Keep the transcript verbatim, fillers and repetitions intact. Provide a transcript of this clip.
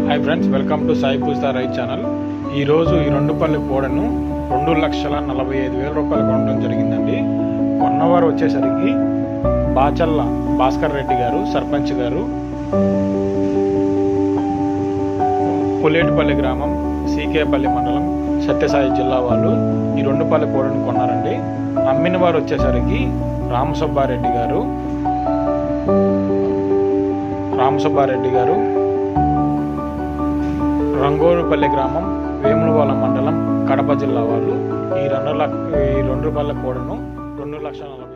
Hi friends, welcome to Sai Pujitha రైతు channel. ఈరోజు ఈ రెండు పల్లి కోడను రెండు లక్షల నలభై ఐదు వేల రూపాయలు కొనడం జరిగిందండి. కొన్నవారు వచ్చేసరికి బాచల్ల భాస్కర్ రెడ్డి గారు, సర్పంచ్ గారు, పులేటిపల్లి గ్రామం, సీకేపల్లి మండలం, సత్యసాయి జిల్లా వాళ్ళు ఈ రెండు పల్లి కోడను కొన్నారండి. అమ్మిన వారు వచ్చేసరికి రామసుబ్బారెడ్డి గారు రామసుబ్బారెడ్డి గారు రంగోరుపల్లి గ్రామం, వేములవాడ మండలం, కడప జిల్లా వాళ్ళు ఈ రెండు లక్ష ఈ రెండు రూపాయల కోడను రెండు లక్షల